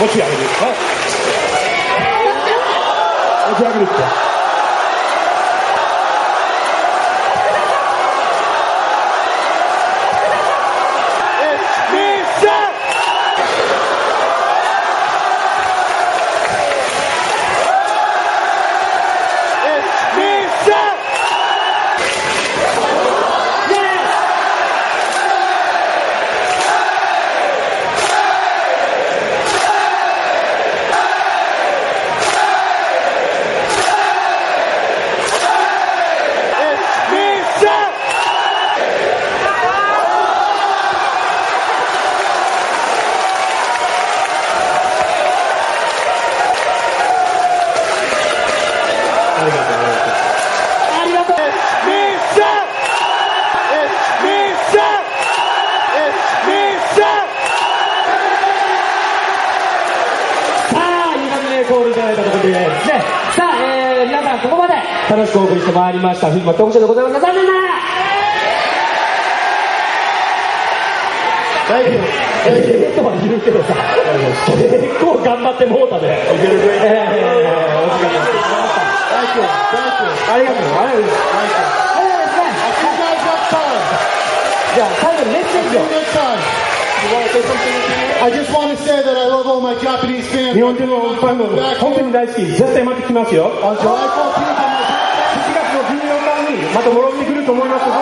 持ち上げる。持ち上げるって。皆さんここまで楽しくお送りしてまいりましたフィルマトークショーでございます。残念ながら結構はいるけどさ、結構頑張ってもうたで。ありがとう。じゃあ最後にメッセージを。 I just want to say that I love all my Japanese fans. 日本人のファンも本当に大好き。絶対また来ますよ。 On July 14th, 7月の14日にまた戻ってくると思います。